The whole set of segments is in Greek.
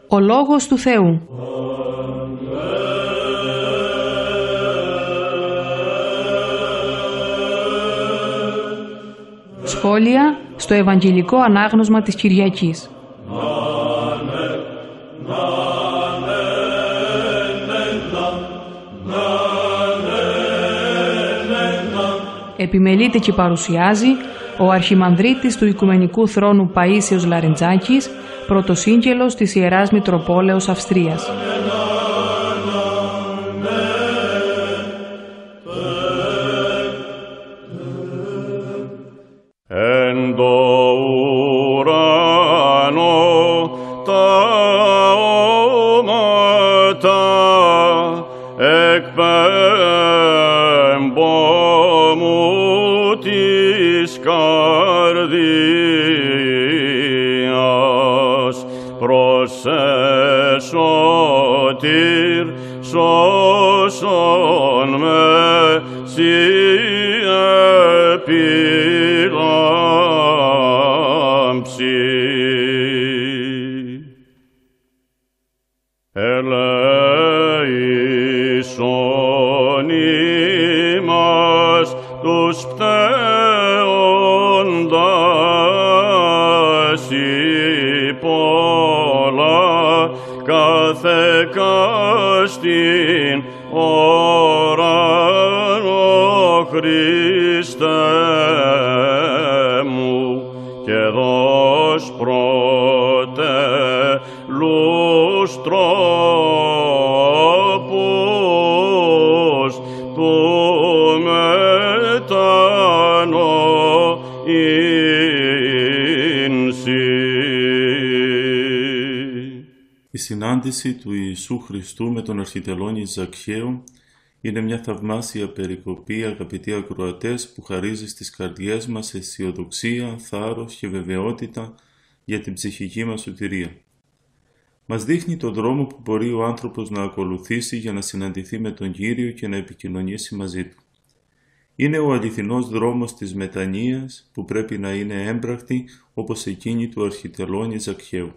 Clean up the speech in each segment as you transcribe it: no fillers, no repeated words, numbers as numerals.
Ο Λόγος του Θεού. Σχόλια στο Ευαγγελικό Ανάγνωσμα της Κυριακής. Επιμελείται και παρουσιάζει ο Αρχιμανδρίτης του Οικουμενικού Θρόνου Παΐσιος Λαρεντζάκης, πρωτοσύγγελος της Ιεράς Μητροπόλεως Αυστρίας. Εν το ουρανό τα όματα εκπέμπω μου της καρδίας προς εσωτήρ σώσον με σοι επιλάμψη. Ελέησον ημάς τους πτέοντας υπόλα καθεκάστην ώραν ο Χριστέ μου και δώσ' πρωτελούς τρόπους του μετανοήνσι. Η συνάντηση του Ιησού Χριστού με τον αρχιτελώνη Ζακχαίο είναι μια θαυμάσια περικοπή, αγαπητοί ακροατές, που χαρίζει στις καρδιές μας αισιοδοξία, θάρρος και βεβαιότητα για την ψυχική μας σωτηρία. Μας δείχνει τον δρόμο που μπορεί ο άνθρωπος να ακολουθήσει για να συναντηθεί με τον Κύριο και να επικοινωνήσει μαζί του. Είναι ο αληθινός δρόμος της μετανοίας που πρέπει να είναι έμπρακτη όπως εκείνη του αρχιτελώνη Ζακχαίου.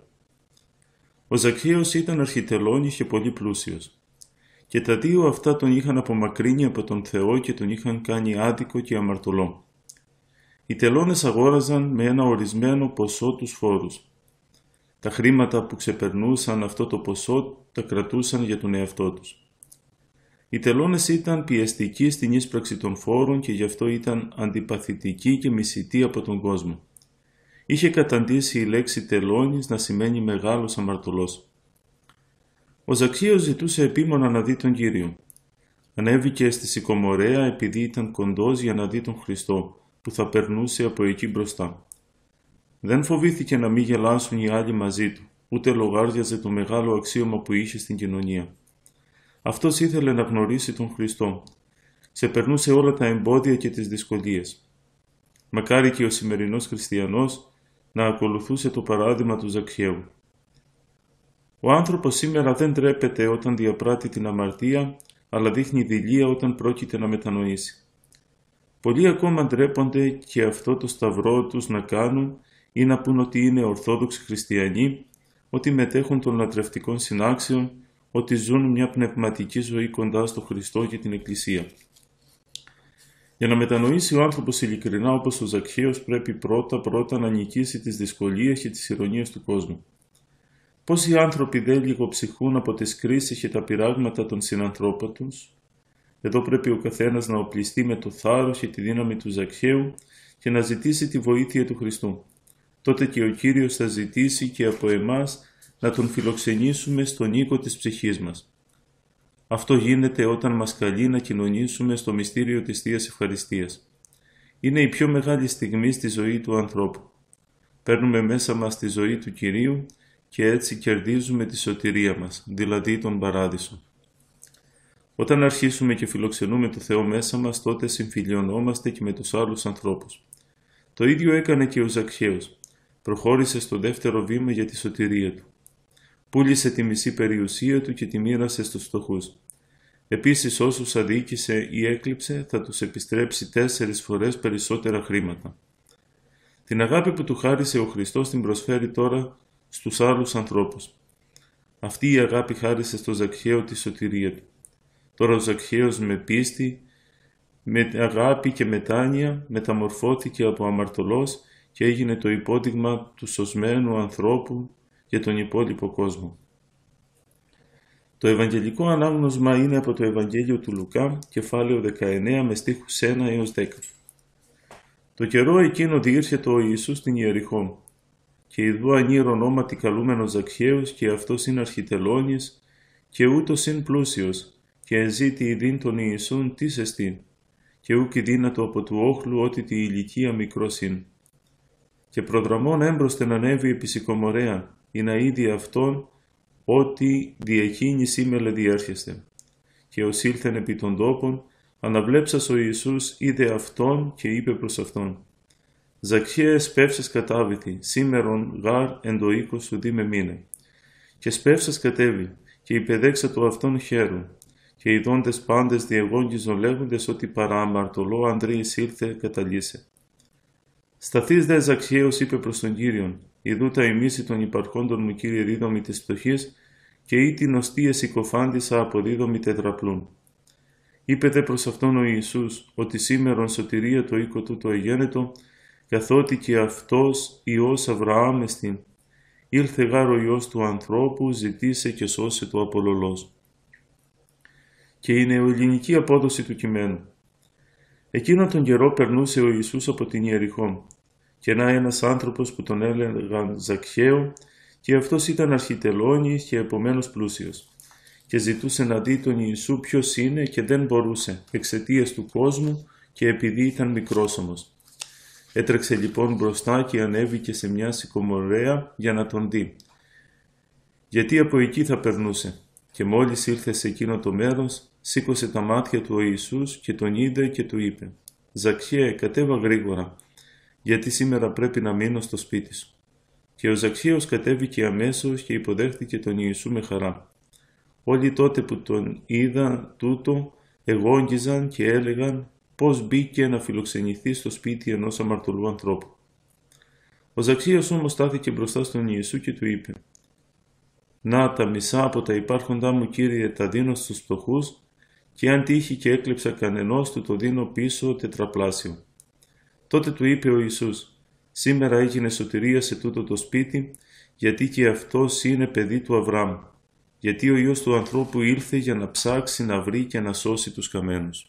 Ο Ζακχαίος ήταν αρχιτελώνης και πολύ πλούσιος. Και τα δύο αυτά τον είχαν απομακρύνει από τον Θεό και τον είχαν κάνει άδικο και αμαρτωλό. Οι τελώνες αγόραζαν με ένα ορισμένο ποσό τους φόρους. Τα χρήματα που ξεπερνούσαν αυτό το ποσό τα κρατούσαν για τον εαυτό τους. Οι τελώνες ήταν πιεστικοί στην ίσπραξη των φόρων και γι' αυτό ήταν αντιπαθητικοί και μισητοί από τον κόσμο. Είχε καταντήσει η λέξη τελώνης να σημαίνει μεγάλος αμαρτωλός. Ο Ζακχαίος ζητούσε επίμονα να δει τον Κύριο. Ανέβηκε στη Σικομορέα επειδή ήταν κοντός για να δει τον Χριστό που θα περνούσε από εκεί μπροστά. Δεν φοβήθηκε να μην γελάσουν οι άλλοι μαζί του, ούτε λογάριαζε το μεγάλο αξίωμα που είχε στην κοινωνία. Αυτός ήθελε να γνωρίσει τον Χριστό. Ξεπερνούσε όλα τα εμπόδια και τις δυσκολίες. Μακάρι και ο σημερινός χριστιανός να ακολουθούσε το παράδειγμα του Ζακχαίου. Ο άνθρωπος σήμερα δεν ντρέπεται όταν διαπράττει την αμαρτία, αλλά δείχνει δειλία όταν πρόκειται να μετανοήσει. Πολλοί ακόμα ντρέπονται και αυτό το σταυρό τους να κάνουν ή να πούν ότι είναι ορθόδοξοι χριστιανοί, ότι μετέχουν των λατρευτικών συνάξεων, ότι ζουν μια πνευματική ζωή κοντά στο Χριστό και την Εκκλησία. Για να μετανοήσει ο άνθρωπος ειλικρινά όπως ο Ζακχαίος πρέπει πρώτα να νικήσει τις δυσκολίες και τις ηρωνίες του κόσμου. Πόσοι άνθρωποι δεν λιγοψυχούν από τις κρίσεις και τα πειράγματα των συνανθρώπων τους. Εδώ πρέπει ο καθένας να οπλιστεί με το θάρρος και τη δύναμη του Ζακχαίου και να ζητήσει τη βοήθεια του Χριστού. Τότε και ο Κύριος θα ζητήσει και από εμάς να τον φιλοξενήσουμε στον οίκο της ψυχής μας. Αυτό γίνεται όταν μας καλεί να κοινωνήσουμε στο μυστήριο της Θείας Ευχαριστίας. Είναι η πιο μεγάλη στιγμή στη ζωή του ανθρώπου. Παίρνουμε μέσα μας τη ζωή του Κυρίου και έτσι κερδίζουμε τη σωτηρία μας, δηλαδή τον Παράδεισο. Όταν αρχίσουμε και φιλοξενούμε το Θεό μέσα μας, τότε συμφιλιωνόμαστε και με τους άλλους ανθρώπους. Το ίδιο έκανε και ο Ζακχαίος. Προχώρησε στο δεύτερο βήμα για τη σωτηρία του. Πούλησε τη μισή περιουσία του και τη μοίρασε στους φτωχούς. Επίσης όσους αδίκησε ή έκλειψε θα τους επιστρέψει 4 φορές περισσότερα χρήματα. Την αγάπη που του χάρισε ο Χριστός την προσφέρει τώρα στους άλλους ανθρώπους. Αυτή η αγάπη χάρισε στο Ζακχαίο τη σωτηρία του. Τώρα ο Ζακχαίος με πίστη, με αγάπη και μετάνοια μεταμορφώθηκε από αμαρτωλός και έγινε το υπόδειγμα του σωσμένου ανθρώπου για τον υπόλοιπο κόσμο. Το Ευαγγελικό ανάγνωσμα είναι από το Ευαγγέλιο του Λουκά, κεφάλαιο 19 με στίχους 1 έως 10. Το καιρό εκείνο διήρχεται ο Ιησούς στην Ιεριχώ, και ιδού ανήρ ονόματι καλούμενος Ζακχαίος, και αυτός είναι αρχιτελώνης, και ούτως είναι πλούσιος, και εζήτη ειδήν τον Ιησούν τίς εστίν, και ούκ δύνατο από του όχλου ότι τη ηλικία μικρός είναι. Και προδραμών έμπροσθεν ανέβη επί σικομορέα, ή να είδη αυτόν, ότι διεκείνη σήμελε διέρχεστε. Και ως ήλθεν επί των τόπων, αναβλέψας ο Ιησούς είδε αυτόν και είπε προς αυτόν: «Ζακχαίε σπεύσες κατάβηθη, σήμερον γάρ εν το οίκος σου δι με μήνε». Και σπεύσας κατέβη, και υπεδέξα το αυτόν χέρου, και οι δόντες πάντες διεγόγγιζον λέγοντες ότι παρά αμαρτωλό Ανδρής ήλθε καταλύσε. Σταθείς δε Ζακχαίος, είπε προς τον Κύριον: «Ιδού τα ημίση των υπαρχόντων μου, Κύριε, δίδομη της φτωχής, και ή την οστία συκοφάντησα αποδίδομη τετραπλούν». Είπε δε προς αυτόν ο Ιησούς ότι σήμερον σωτηρία το οίκο του το εγένετο, καθότι και αυτός Υιός Αβραάμ εστιν. Ήλθε γάρ ο Υιός του ανθρώπου, ζητήσε και σώσε το απολωλός. Και η νεοελληνική απόδοση του κειμένου. Εκείνον τον καιρό περνούσε ο Ιησούς από την Ιεριχώ, και να ένας άνθρωπος που τον έλεγαν Ζακχαίο, και αυτός ήταν αρχιτελώνης και επομένως πλούσιος, και ζητούσε να δει τον Ιησού ποιος είναι και δεν μπορούσε, εξαιτίας του κόσμου και επειδή ήταν μικρόσωμος. Έτρεξε λοιπόν μπροστά και ανέβηκε σε μια σικομορέα για να τον δει, γιατί από εκεί θα περνούσε. Και μόλις ήλθε σε εκείνο το μέρος, σήκωσε τα μάτια του ο Ιησούς και τον είδε και του είπε: «Ζακχαίε, κατέβα γρήγορα, γιατί σήμερα πρέπει να μείνω στο σπίτι σου». Και ο Ζακχαίος κατέβηκε αμέσως και υποδέχτηκε τον Ιησού με χαρά. Όλοι τότε που τον είδαν τούτο, εγόγγιζαν και έλεγαν πώς μπήκε να φιλοξενηθεί στο σπίτι ενός αμαρτωλού ανθρώπου. Ο Ζακχαίος όμως στάθηκε μπροστά στον Ιησού και του είπε: «Να, τα μισά από τα υπάρχοντά μου, Κύριε, τα δίνω στους φτωχούς, και αν τύχει και έκλεψα κανενός του, το δίνω πίσω τετραπλάσιο». Τότε του είπε ο Ιησούς: «Σήμερα έγινε σωτηρία σε τούτο το σπίτι, γιατί και αυτός είναι παιδί του Αβραάμ, γιατί ο Υιός του ανθρώπου ήλθε για να ψάξει, να βρει και να σώσει τους καμένους».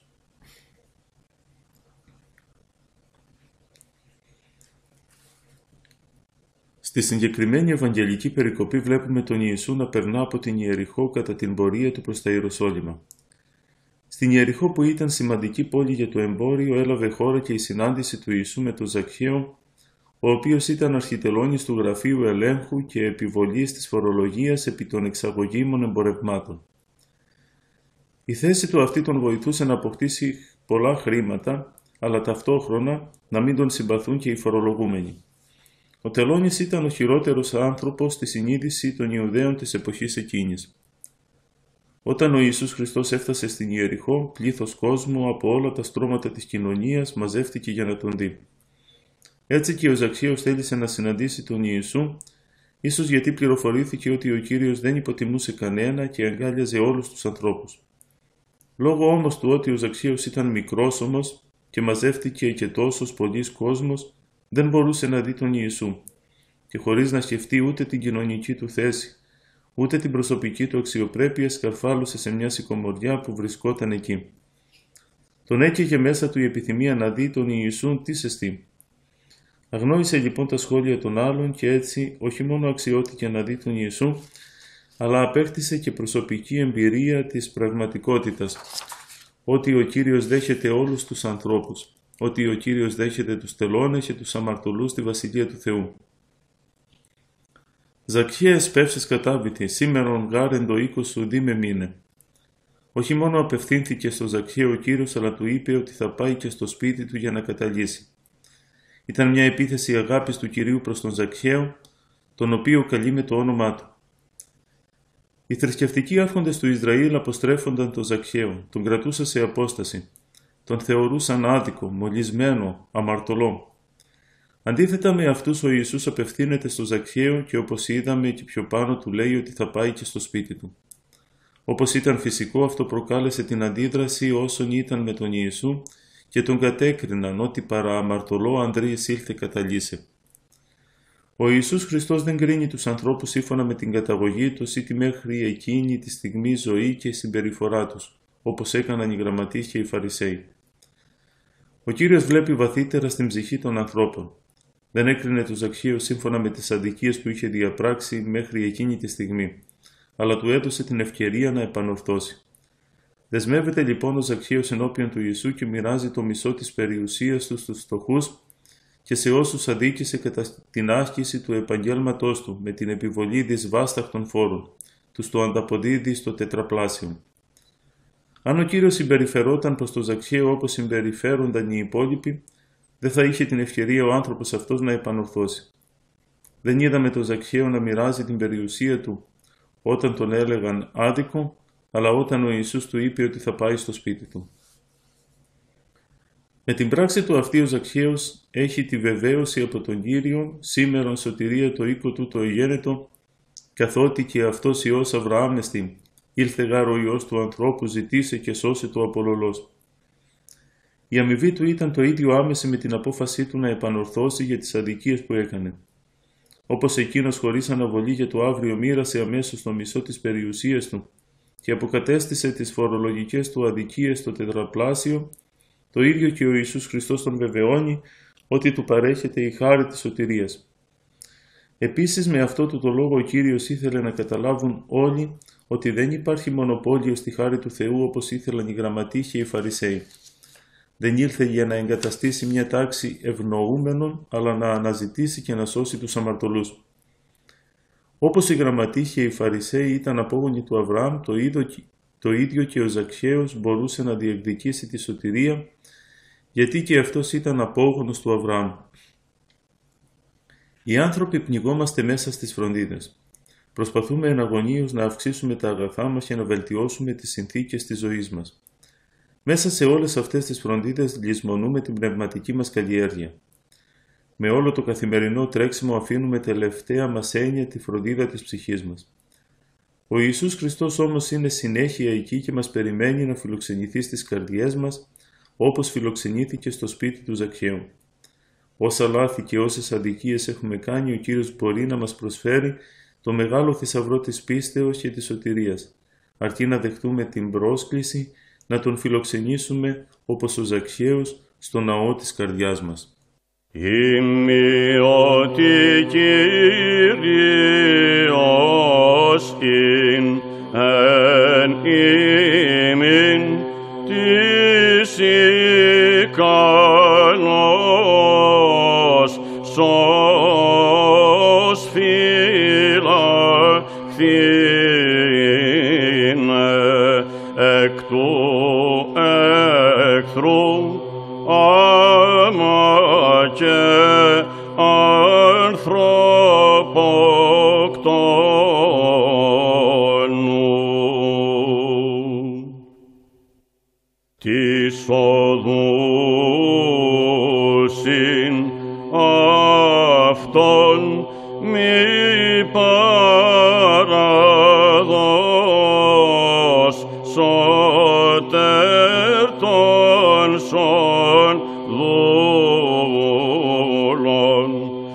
Στη συγκεκριμένη Ευαγγελική περικοπή βλέπουμε τον Ιησού να περνά από την Ιεριχώ κατά την πορεία του προς τα Ιεροσόλυμα. Στην Ιεριχώ, που ήταν σημαντική πόλη για το εμπόριο, έλαβε χώρα και η συνάντηση του Ιησού με τον Ζακχαίο, ο οποίος ήταν αρχιτελώνης του γραφείου ελέγχου και επιβολής της φορολογίας επί των εξαγωγήμων εμπορευμάτων. Η θέση του αυτή τον βοηθούσε να αποκτήσει πολλά χρήματα, αλλά ταυτόχρονα να μην τον συμπαθούν και οι φορολογούμενοι. Ο τελώνης ήταν ο χειρότερος άνθρωπος στη συνείδηση των Ιουδαίων της εποχής εκείνης. Όταν ο Ιησούς Χριστός έφτασε στην Ιεριχώ, πλήθος κόσμου από όλα τα στρώματα της κοινωνίας μαζεύτηκε για να τον δει. Έτσι και ο Ζακχαίος θέλησε να συναντήσει τον Ιησού, ίσως γιατί πληροφορήθηκε ότι ο Κύριος δεν υποτιμούσε κανένα και αγκάλιαζε όλους τους ανθρώπους. Λόγω όμως του ότι ο Ζακχαίος ήταν μικρόσωμος και μαζεύτηκε και τόσος πολλής κόσμος, δεν μπορούσε να δει τον Ιησού, και χωρίς να σκεφτεί ούτε την κοινωνική του θέση, ούτε την προσωπική του αξιοπρέπεια, σκαρφάλωσε σε μια σικομοριά που βρισκόταν εκεί. Τον έκαιγε μέσα του η επιθυμία να δει τον Ιησού τι εστί. Αγνόησε λοιπόν τα σχόλια των άλλων και έτσι όχι μόνο αξιώθηκε να δει τον Ιησού, αλλά απέκτησε και προσωπική εμπειρία της πραγματικότητας, ότι ο Κύριος δέχεται όλους τους ανθρώπους, ότι ο Κύριος δέχεται τους τελώνες και τους αμαρτωλούς στη Βασιλεία του Θεού. «Ζακχαίε, σπεύσες κατάβητη, σήμερον γάρ εν το οίκο σου δι με μήνε». Όχι μόνο απευθύνθηκε στο Ζακχαίο ο Κύριος, αλλά του είπε ότι θα πάει και στο σπίτι του για να καταλύσει. Ήταν μια επίθεση αγάπης του Κυρίου προς τον Ζακχαίο, τον οποίο καλεί με το όνομά του. Οι θρησκευτικοί άρχοντες του Ισραήλ αποστρέφονταν τον Ζακχαίο, τον κρατούσαν σε απόσταση, τον θεωρούσαν άδικο, μολυσμένο, αμαρτωλό. Αντίθετα με αυτούς, ο Ιησούς απευθύνεται στο Ζακχαίο και όπως είδαμε και πιο πάνω του λέει ότι θα πάει και στο σπίτι του. Όπως ήταν φυσικό, αυτό προκάλεσε την αντίδραση όσων ήταν με τον Ιησού και τον κατέκριναν ότι παρά αμαρτωλό Ανδρείας ήλθε καταλύσε. Ο Ιησούς Χριστός δεν κρίνει τους ανθρώπους σύμφωνα με την καταγωγή τους ή τη μέχρι εκείνη τη στιγμή ζωή και συμπεριφορά τους, όπως έκαναν οι γραμματείς και οι Φαρισαίοι. Ο Κύριος βλέπει βαθύτερα στην ψυχή των ανθρώπων. Δεν έκρινε τον Ζακχαίο σύμφωνα με τις αδικίες που είχε διαπράξει μέχρι εκείνη τη στιγμή, αλλά του έδωσε την ευκαιρία να επανορθώσει. Δεσμεύεται λοιπόν ο Ζακχαίος ενώπιον του Ιησού και μοιράζει το μισό της περιουσίας του στους φτωχούς και σε όσους αδίκησε κατά την άσκηση του επαγγέλματός του με την επιβολή δυσβάσταχτων φόρων, τους το ανταποδίδει στο τετραπλάσιο. Αν ο Κύριος συμπεριφερόταν προς τον Ζακχαίο όπως συμπεριφέρονταν οι υπόλοιποι, δεν θα είχε την ευκαιρία ο άνθρωπος αυτός να επανορθώσει. Δεν είδαμε τον Ζακχαίο να μοιράζει την περιουσία του όταν τον έλεγαν άδικο, αλλά όταν ο Ιησούς του είπε ότι θα πάει στο σπίτι του. Με την πράξη του αυτή ο Ζακχαίος έχει τη βεβαίωση από τον Κύριο σήμερον σωτηρία το οίκο του το εγένετο, καθότι και αυτός Υιός Αβραάμ εστί, ήλθε γάρ ο Υιός του ανθρώπου, ζητήσε και σώσε το απολωλός. Η αμοιβή του ήταν το ίδιο άμεση με την απόφασή του να επανορθώσει για τις αδικίες που έκανε. Όπως εκείνος χωρίς αναβολή για το αύριο μοίρασε αμέσως το μισό της περιουσίας του και αποκατέστησε τις φορολογικές του αδικίες στο τετραπλάσιο, το ίδιο και ο Ιησούς Χριστός τον βεβαιώνει ότι του παρέχεται η χάρη της σωτηρίας. Επίσης με αυτό το λόγο ο Κύριος ήθελε να καταλάβουν όλοι ότι δεν υπάρχει μονοπόλιο στη χάρη του Θεού όπως ήθελαν οι γραμματείς και οι Φαρισαίοι. Δεν ήλθε για να εγκαταστήσει μια τάξη ευνοούμενων, αλλά να αναζητήσει και να σώσει τους αμαρτωλούς. Όπως οι γραμματείς και οι Φαρισαίοι ήταν απόγονοι του Αβραάμ, το ίδιο και ο Ζακχαίος μπορούσε να διεκδικήσει τη σωτηρία, γιατί και αυτός ήταν απόγονος του Αβραάμ. Οι άνθρωποι πνιγόμαστε μέσα στις φροντίδες. Προσπαθούμε εναγωνίως να αυξήσουμε τα αγαθά μας και να βελτιώσουμε τις συνθήκες της ζωής μας. Μέσα σε όλες αυτές τις φροντίδες λησμονούμε την πνευματική μας καλλιέργεια. Με όλο το καθημερινό τρέξιμο αφήνουμε τελευταία μας έννοια τη φροντίδα της ψυχής μας. Ο Ιησούς Χριστός όμως είναι συνέχεια εκεί και μας περιμένει να φιλοξενηθεί στις καρδιές μας, όπως φιλοξενήθηκε στο σπίτι του Ζακχαίου. Όσα λάθη και όσες αδικίες έχουμε κάνει, ο Κύριος μπορεί να μας προσφέρει το μεγάλο θησαυρό της πίστεως και της σωτηρίας, αρκεί να δεχτούμε την πρόσκληση να τον φιλοξενήσουμε όπως ο Ζακχαίος στο ναό της καρδιάς μας. Ημι ότι Κύριος ειν εν ημιν της ικανός σως φυλαχθήνε εκ του εχθρού άμα και ανθρωποκτόνου. Της οδούσιν αυτόν μη παραδός σωτέρ των σων δούλων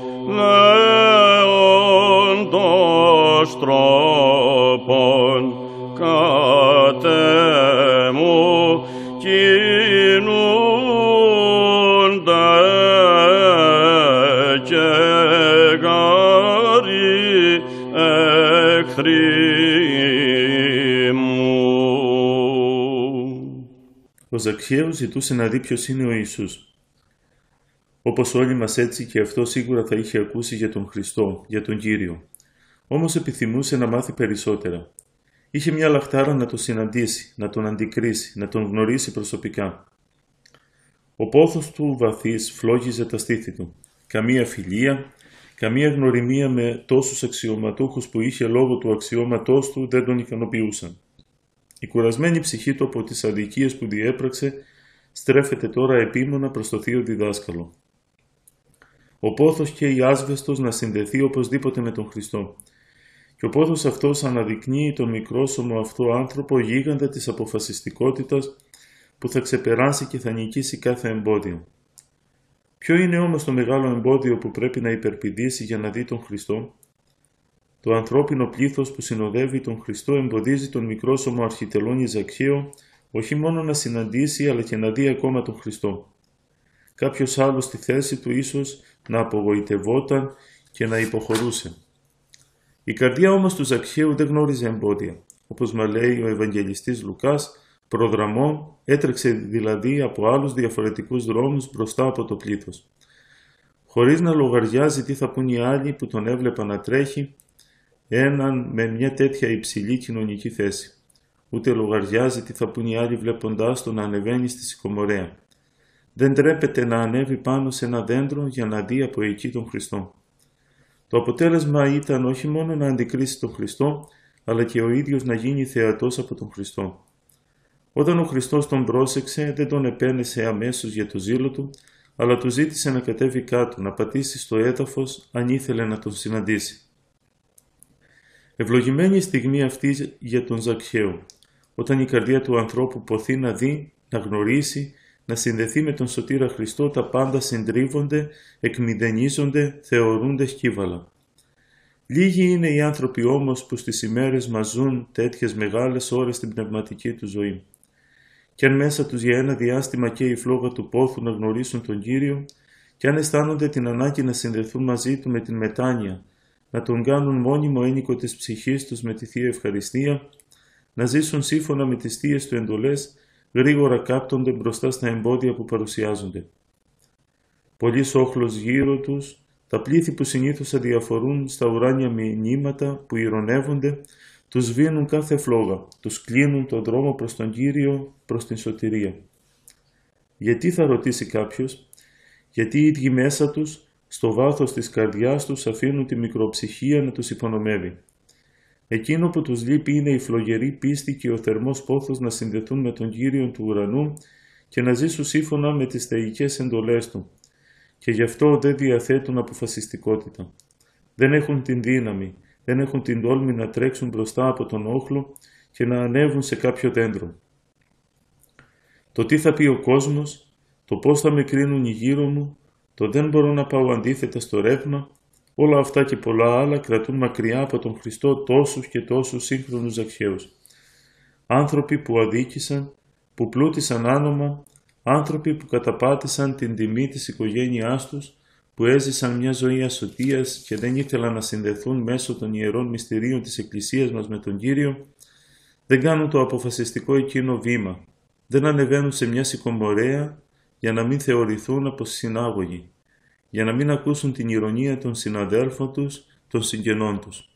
λέοντος τρόπον κατέμου κινούνται και γάρι εχθροί μου. Ο Ζακχαίος ζητούσε να δει ποιος είναι ο Ιησούς. Όπως όλοι μας έτσι και αυτό σίγουρα θα είχε ακούσει για τον Χριστό, για τον Κύριο. Όμως επιθυμούσε να μάθει περισσότερα. Είχε μια λαχτάρα να τον συναντήσει, να τον αντικρίσει, να τον γνωρίσει προσωπικά. Ο πόθος του βαθύς φλόγιζε τα στήθη του. Καμία φιλία, καμία γνωριμία με τόσους αξιωματούχους που είχε λόγω του αξιώματός του δεν τον ικανοποιούσαν. Η κουρασμένη ψυχή του από τις αδικίες που διέπραξε στρέφεται τώρα επίμονα προς το Θείο Διδάσκαλο. Ο πόθος και η άσβεστος να συνδεθεί οπωσδήποτε με τον Χριστό. Και ο πόθος αυτός αναδεικνύει τον μικρόσωμο αυτό άνθρωπο γίγαντα της αποφασιστικότητας που θα ξεπεράσει και θα νικήσει κάθε εμπόδιο. Ποιο είναι όμως το μεγάλο εμπόδιο που πρέπει να υπερπηδήσει για να δει τον Χριστό? Το ανθρώπινο πλήθος που συνοδεύει τον Χριστό εμποδίζει τον μικρόσωμο αρχιτελώνη Ζακχαίο όχι μόνο να συναντήσει αλλά και να δει ακόμα τον Χριστό. Κάποιος άλλος στη θέση του ίσως να απογοητευόταν και να υποχωρούσε. Η καρδιά όμως του Ζακχαίου δεν γνώριζε εμπόδια. Όπως μας λέει ο Ευαγγελιστής Λουκάς, προδραμών έτρεξε δηλαδή από άλλους διαφορετικούς δρόμους μπροστά από το πλήθος. Χωρίς να λογαριάζει τι θα πούν οι άλλοι που τον έβλεπαν να τρέχει, έναν με μια τέτοια υψηλή κοινωνική θέση. Ούτε λογαριάζει τι θα πούν οι άλλοι βλέποντάς τον να ανεβαίνει στη συκομορέα. Δεν τρέπεται να ανέβει πάνω σε ένα δέντρο για να δει από εκεί τον Χριστό. Το αποτέλεσμα ήταν όχι μόνο να αντικρίσει τον Χριστό, αλλά και ο ίδιος να γίνει θεατός από τον Χριστό. Όταν ο Χριστός τον πρόσεξε, δεν τον επένεσε αμέσως για το ζήλο του, αλλά του ζήτησε να κατέβει κάτω, να πατήσει στο έδαφος αν ήθελε να τον συναντήσει. Ευλογημένη η στιγμή αυτή για τον Ζακχαίο, όταν η καρδιά του ανθρώπου ποθεί να δει, να γνωρίσει, να συνδεθεί με τον Σωτήρα Χριστό, τα πάντα συντρίβονται, εκμηδενίζονται, θεωρούνται σκύβαλα. Λίγοι είναι οι άνθρωποι όμως που στις ημέρες μας ζουν τέτοιες μεγάλες ώρες στην πνευματική του ζωή. Κι αν μέσα τους για ένα διάστημα και η φλόγα του πόθου να γνωρίσουν τον Κύριο, κι αν αισθάνονται την ανάγκη να συνδεθούν μαζί του με την μετάνοια, να τον κάνουν μόνιμο ένικο της ψυχής τους με τη Θεία Ευχαριστία, να ζήσουν σύμφωνα με τις θείες του εντολές, γρήγορα κάπτονται μπροστά στα εμπόδια που παρουσιάζονται. Πολύς όχλος γύρω τους, τα πλήθη που συνήθως αδιαφορούν στα ουράνια μηνύματα που ηρωνεύονται, τους σβήνουν κάθε φλόγα, τους κλείνουν τον δρόμο προς τον Κύριο, προς την σωτηρία. Γιατί, θα ρωτήσει κάποιος, γιατί οι ίδιοι μέσα τους, στο βάθος της καρδιάς τους αφήνουν τη μικροψυχία να τους υπονομεύει. Εκείνο που τους λείπει είναι η φλογερή πίστη και ο θερμός πόθος να συνδεθούν με τον Κύριο του ουρανού και να ζήσουν σύμφωνα με τις θεϊκές εντολές του. Και γι' αυτό δεν διαθέτουν αποφασιστικότητα. Δεν έχουν την δύναμη, δεν έχουν την τόλμη να τρέξουν μπροστά από τον όχλο και να ανέβουν σε κάποιο δέντρο. Το τι θα πει ο κόσμος, το πώς θα με κρίνουν οι γύρω μου, το δεν μπορώ να πάω αντίθετα στο ρεύμα, όλα αυτά και πολλά άλλα κρατούν μακριά από τον Χριστό τόσους και τόσους σύγχρονους Ζακχαίους. Άνθρωποι που αδίκησαν, που πλούτησαν άνομα, άνθρωποι που καταπάτησαν την τιμή της οικογένειάς τους, που έζησαν μια ζωή ασωτείας και δεν ήθελαν να συνδεθούν μέσω των ιερών μυστηρίων της Εκκλησίας μας με τον Κύριο, δεν κάνουν το αποφασιστικό εκείνο βήμα, δεν ανεβαίνουν σε μια συκομορέα για να μην θεωρηθούν αποσυνάγωγοι, για να μην ακούσουν την ηρωνία των συναδέλφων τους, των συγγενών τους.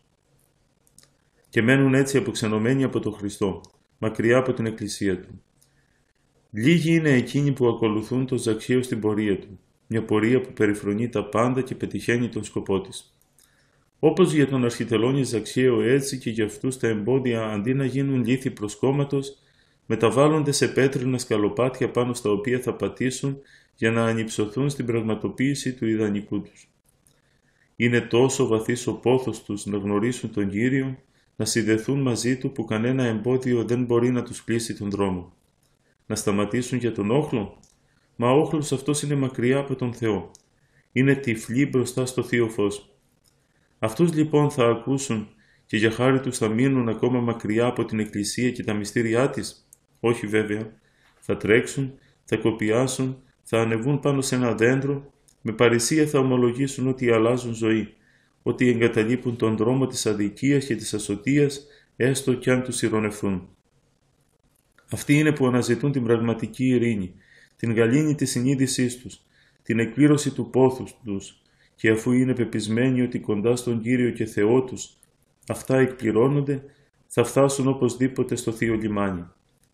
Και μένουν έτσι αποξενωμένοι από τον Χριστό, μακριά από την Εκκλησία Του. Λίγοι είναι εκείνοι που ακολουθούν τον Ζακχαίο στην πορεία του, μια πορεία που περιφρονεί τα πάντα και πετυχαίνει τον σκοπό της. Όπως για τον αρχιτελώνη Ζακχαίο, έτσι και για αυτούς τα εμπόδια, αντί να γίνουν λίθοι προσκόμματος, μεταβάλλονται σε πέτρινα σκαλοπάτια πάνω στα οποία θα πατήσουν για να ανυψωθούν στην πραγματοποίηση του ιδανικού τους. Είναι τόσο βαθύς ο πόθος τους να γνωρίσουν τον Κύριο, να συνδεθούν μαζί Του που κανένα εμπόδιο δεν μπορεί να τους κλείσει τον δρόμο. Να σταματήσουν για τον όχλο, μα ο όχλος αυτός είναι μακριά από τον Θεό. Είναι τυφλοί μπροστά στο Θείο Φως. Αυτούς λοιπόν θα ακούσουν και για χάρη τους θα μείνουν ακόμα μακριά από την Εκκλησία και τα μυστήριά της. Όχι βέβαια. Θα τρέξουν, θα κοπιάσουν, θα ανεβούν πάνω σε ένα δέντρο, με παρησία θα ομολογήσουν ότι αλλάζουν ζωή, ότι εγκαταλείπουν τον δρόμο της αδικίας και της ασωτείας, έστω κι αν τους ηρωνευθούν. Αυτοί είναι που αναζητούν την πραγματική ειρήνη, την γαλήνη της συνείδησής τους, την εκπλήρωση του πόθους τους, και αφού είναι πεπισμένοι ότι κοντά στον Κύριο και Θεό τους αυτά εκπληρώνονται, θα φτάσουν οπωσδήποτε στο Θείο Λιμάνι.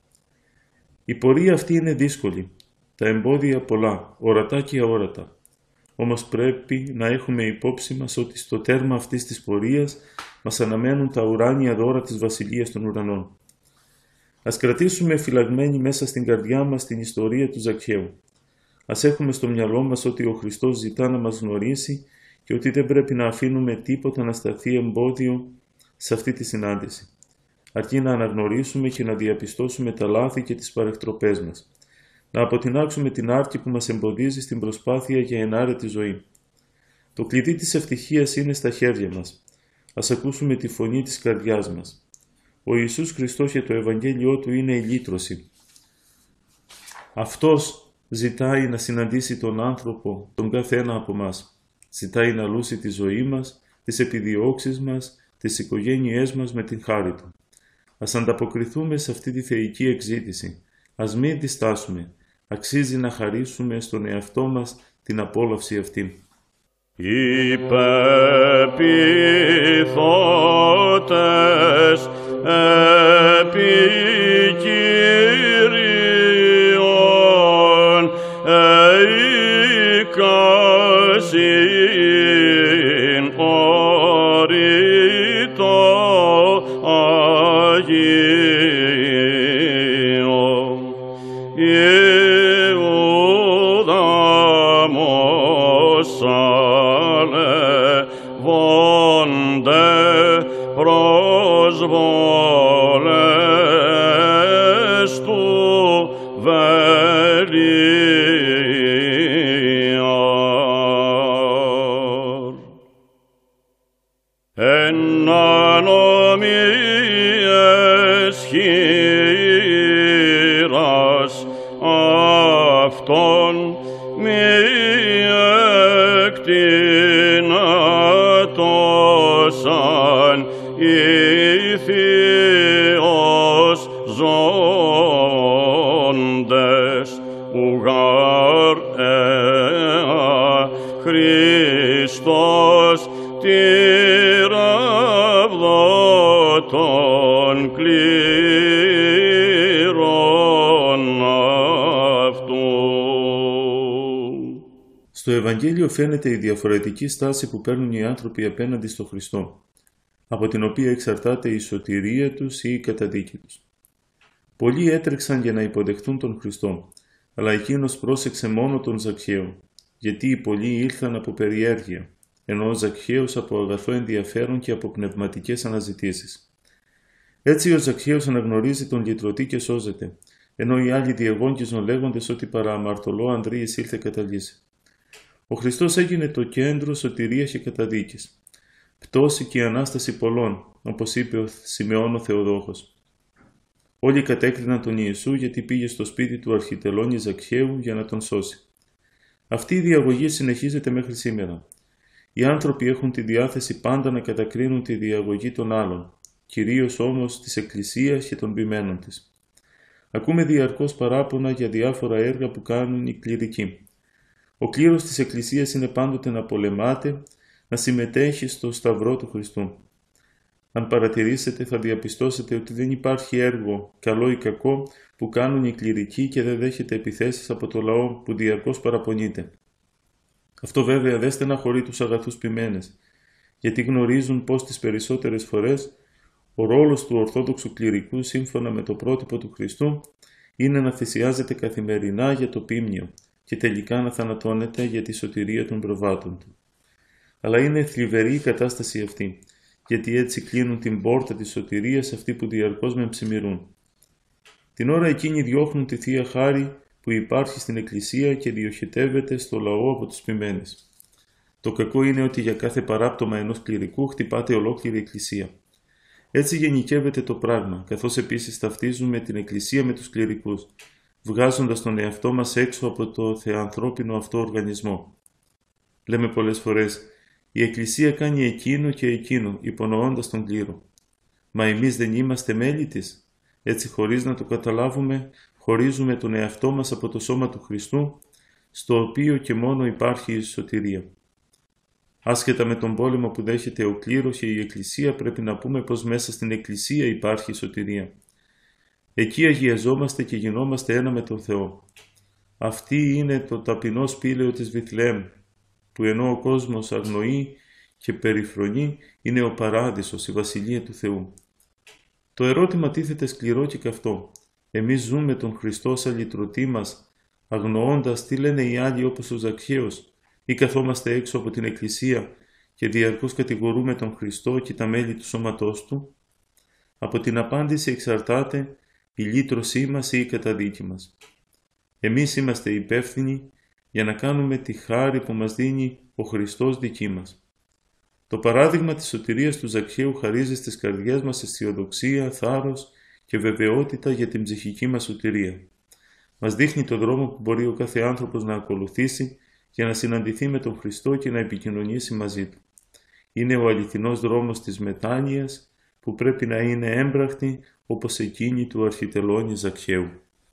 Η πορεία αυτή είναι δύσκολη, τα εμπόδια πολλά, ορατά και αόρατα. Όμως πρέπει να έχουμε υπόψη μας ότι στο τέρμα αυτής της πορείας μας αναμένουν τα ουράνια δώρα της Βασιλείας των Ουρανών. Ας κρατήσουμε φυλαγμένη μέσα στην καρδιά μας την ιστορία του Ζακχαίου. Ας έχουμε στο μυαλό μας ότι ο Χριστός ζητά να μας γνωρίσει και ότι δεν πρέπει να αφήνουμε τίποτα να σταθεί εμπόδιο σε αυτή τη συνάντηση. Αρκεί να αναγνωρίσουμε και να διαπιστώσουμε τα λάθη και τις παρεκτροπές μας. Να αποτινάξουμε την άρκη που μας εμποδίζει στην προσπάθεια για ενάρετη ζωή. Το κλειδί της ευτυχίας είναι στα χέρια μας. Ας ακούσουμε τη φωνή της καρδιάς μας. Ο Ιησούς Χριστός και το Ευαγγέλιό Του είναι η λύτρωση. Αυτός ζητάει να συναντήσει τον άνθρωπο, τον καθένα από μας. Ζητάει να λούσει τη ζωή μας, τις επιδιώξεις μας, τις οικογένειές μας με την χάρη Του. Ας ανταποκριθούμε σε αυτή τη θεϊκή εξήτηση. Ας μην διστάσουμε. Αξίζει να χαρίσουμε στον εαυτό μας την απόλαυση αυτή. Οι πεποιθώτες επί Κύριον εικασιν ορίτω Αγίον προσβολές του βελίαν. Εν ανομίες χείρας αυτών μη εκτινάτωσαν ηθίος ζώντες ουγάρ Χριστός τη ραβδό των κλήρων αυτού. Στο Ευαγγέλιο φαίνεται η διαφορετική στάση που παίρνουν οι άνθρωποι απέναντι στο Χριστό, από την οποία εξαρτάται η σωτηρία τους ή η καταδίκη τους. Πολλοί έτρεξαν για να υποδεχτούν τον Χριστό, αλλά εκείνος πρόσεξε μόνο τον Ζακχαίο, γιατί οι πολλοί ήρθαν από περιέργεια, ενώ ο Ζακχαίος από αγαθό ενδιαφέρον και από πνευματικές αναζητήσεις. Έτσι ο Ζακχαίος αναγνωρίζει τον λυτρωτή και σώζεται, ενώ οι άλλοι διεγόγγιζαν λέγοντες ότι παρά αμαρτωλό Ανδρείας ήρθε κατά λύση. Ο Χριστός έγινε το κέντρο σωτηρίας και καταδίκης. Πτώση και Ανάσταση πολλών, όπως είπε ο Σιμεών ο Θεοδόχος. Όλοι κατέκριναν τον Ιησού γιατί πήγε στο σπίτι του αρχιτελώνη Ζακχαίου για να τον σώσει. Αυτή η διαγωγή συνεχίζεται μέχρι σήμερα. Οι άνθρωποι έχουν τη διάθεση πάντα να κατακρίνουν τη διαγωγή των άλλων, κυρίως όμως της Εκκλησίας και των ποιμένων της. Ακούμε διαρκώς παράπονα για διάφορα έργα που κάνουν οι κληρικοί. Ο κλήρος της Εκκλησίας είναι πάντοτε να πολεμάται, να συμμετέχει στο Σταυρό του Χριστού. Αν παρατηρήσετε θα διαπιστώσετε ότι δεν υπάρχει έργο, καλό ή κακό, που κάνουν οι κληρικοί και δεν δέχεται επιθέσεις από το λαό που διαρκώς παραπονείται. Αυτό βέβαια δεν στεναχωρεί τους αγαθούς ποιμένες, γιατί γνωρίζουν πως τις περισσότερες φορές ο ρόλος του Ορθόδοξου κληρικού σύμφωνα με το πρότυπο του Χριστού είναι να θυσιάζεται καθημερινά για το ποίμνιο και τελικά να θανατώνεται για τη σωτηρία των προβάτων του. Αλλά είναι θλιβερή η κατάσταση αυτή, γιατί έτσι κλείνουν την πόρτα της σωτηρίας αυτοί που διαρκώς με ψημυρούν. Την ώρα εκείνη διώχνουν τη Θεία Χάρη που υπάρχει στην Εκκλησία και διοχετεύεται στο λαό από τους ποιμένες. Το κακό είναι ότι για κάθε παράπτωμα ενός κληρικού χτυπάται ολόκληρη Εκκλησία. Έτσι γενικεύεται το πράγμα, καθώς επίσης ταυτίζουμε την Εκκλησία με τους κληρικούς, βγάζοντας τον εαυτό μας έξω από το θεανθρώπινο αυτό οργανισμό. Λέμε πολλές φορές, η Εκκλησία κάνει εκείνο και εκείνο, υπονοώντας τον κλήρο. Μα εμείς δεν είμαστε μέλη της. Έτσι χωρίς να το καταλάβουμε, χωρίζουμε τον εαυτό μας από το σώμα του Χριστού, στο οποίο και μόνο υπάρχει η σωτηρία. Άσχετα με τον πόλεμο που δέχεται ο κλήρος και η Εκκλησία, πρέπει να πούμε πως μέσα στην Εκκλησία υπάρχει η σωτηρία. Εκεί αγιαζόμαστε και γινόμαστε ένα με τον Θεό. Αυτή είναι το ταπεινό σπήλαιο της Βιθλεέμ, που ενώ ο κόσμος αγνοεί και περιφρονεί, είναι ο παράδεισος, η Βασιλεία του Θεού. Το ερώτημα τίθεται σκληρό και καυτό. Εμείς ζούμε τον Χριστό σαν λυτρωτή μας, αγνοώντας τι λένε οι άλλοι όπως ο Ζακχαίος, ή καθόμαστε έξω από την Εκκλησία και διαρκώς κατηγορούμε τον Χριστό και τα μέλη του σώματός του? Από την απάντηση εξαρτάται η λύτρωσή μας ή η καταδίκη μας. Εμείς είμαστε υπεύθυνοι για να κάνουμε τη χάρη που μας δίνει ο Χριστός δική μας. Το παράδειγμα της σωτηρίας του Ζακχαίου χαρίζει στις καρδιές μας αισιοδοξία, θάρρος και βεβαιότητα για την ψυχική μας σωτηρία. Μας δείχνει το δρόμο που μπορεί ο κάθε άνθρωπος να ακολουθήσει για να συναντηθεί με τον Χριστό και να επικοινωνήσει μαζί του. Είναι ο αληθινός δρόμος της μετάνοιας που πρέπει να είναι έμπρακτη όπως εκείνη του αρχιτελώνη Ζακχαίου.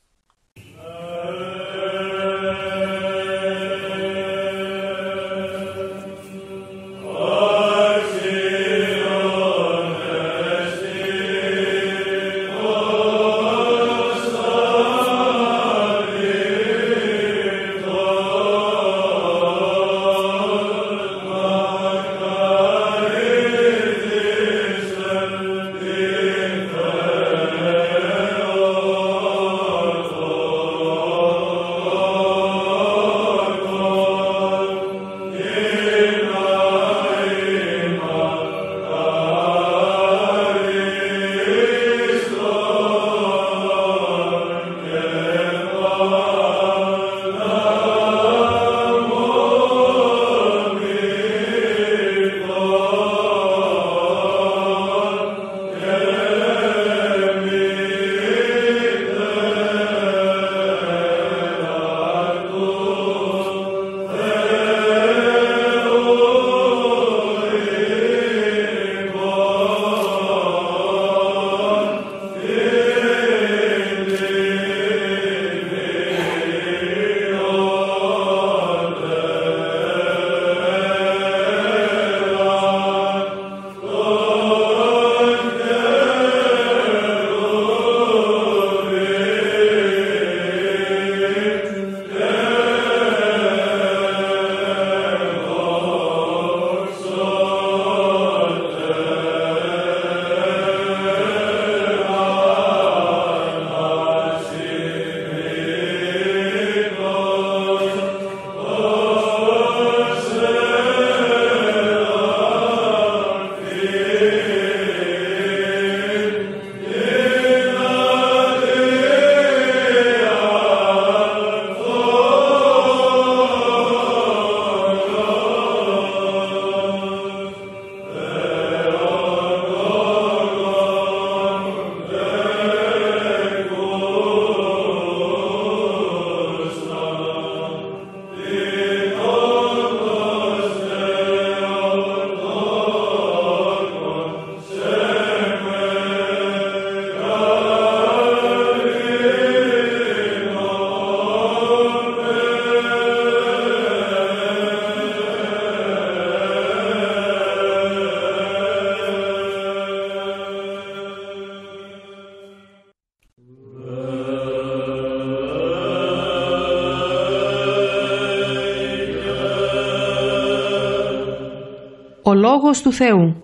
Ο Λόγος του Θεού.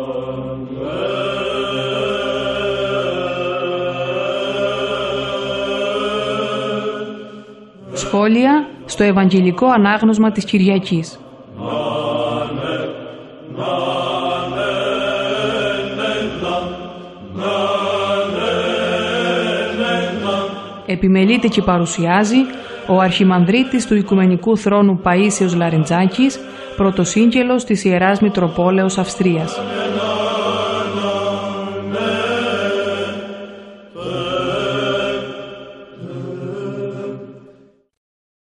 Σχόλια στο Ευαγγελικό Ανάγνωσμα της Κυριακής. Επιμελείται και παρουσιάζει ο Αρχιμανδρίτης του Οικουμενικού Θρόνου Παΐσιος Λαρεντζάκης, πρωτοσύγγελος της Ιεράς Μητροπόλεως Αυστρίας.